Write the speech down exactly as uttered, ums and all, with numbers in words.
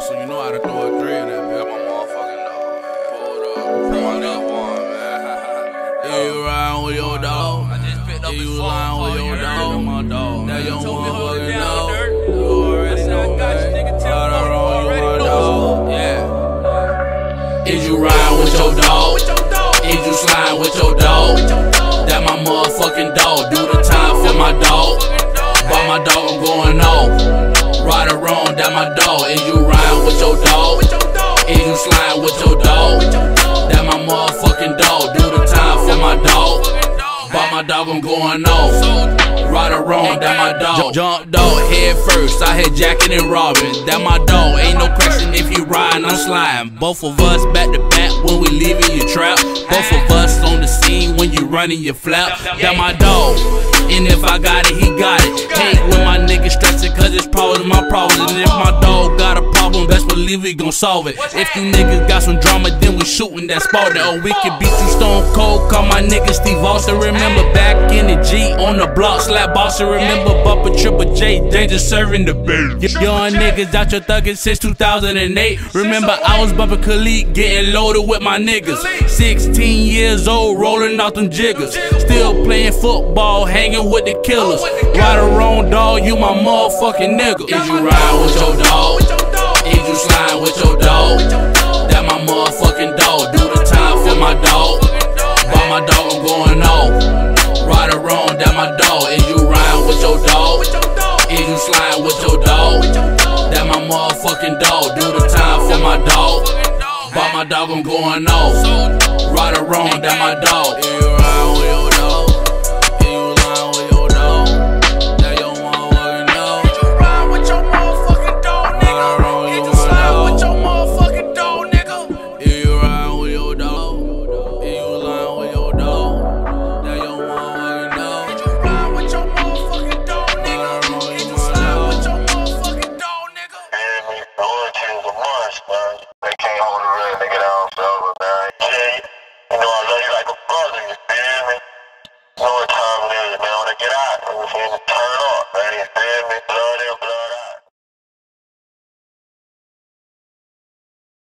so you know how to throw a three in that bitch. My motherfucking dog. Pull it up. Pull it up one, man. Yeah, you riding with your dog. I just picked up his phone. You lying with your dog. My dog. Now your motherfucking dog. You already know, man. Got her on you, my dog. Yeah. Is you riding with your dog? Is you sliding with your dog? That my motherfucking dog. Do the time for my dog. By my dog, I'm going off. Right or wrong, that my dog. Is you riding with your dog? Is you sliding with your dog? That my motherfucking dog. Do the time for my dog. By my dog, I'm going off. Right or wrong, that my dog. Jump dog, head first, I hit jacking and robbing. That my dog, ain't no question if you riding, I'm sliding. Both of us back to back when we leaving your trap. Both of us on the scene when you running your flap. That my dog, and if I got it, he got it. Hate when my niggas stressing cause it's problems my problems. And if my dog got a problem, best believe we gon' solve it. If you niggas got some drama, then we shooting that spot. Or we can beat you stone cold, call my nigga Steve Austin. Remember back in the G on the block, slap Boston. Remember bumpin' Triple J, danger serving the bill. Young niggas out your thuggin' since two thousand eight. Remember I was bumpin' Khalid, getting loaded with my niggas. sixteen years old, rolling out them jiggers. Still playing football, hanging with the killers. Right or wrong, dog, you my motherfucking nigga. Is you riding with your dog? Is you sliding with your dog? That my motherfucking dog. Do the time for my dog. By my dog, I'm going off. Right or wrong, that my dog. Is you riding with your dog? Is you sliding with your dog? That my motherfucking dog. Do the time for my dog. By my dog, I'm going off. Right or wrong, that my dog. Is you riding with your dog? Is you lying with your dog? That your motherfucking dog. Is you riding with your motherfucking dog, nigga? Is you sliding with your motherfucking dog, nigga? Is you riding with your dog? Is you lying with your dog? That your motherfucking dog. Is you riding with your motherfucking dog, nigga? Is you sliding with your motherfucking dog, nigga? Yeah, loyalty is a must, man. They can't hold a real nigga down forever, man. Yeah, you know I love you like a brother, you feel me? You know what time it is, man. When I get out, I'm gonna turn up, man. You feel me? Blood in, blood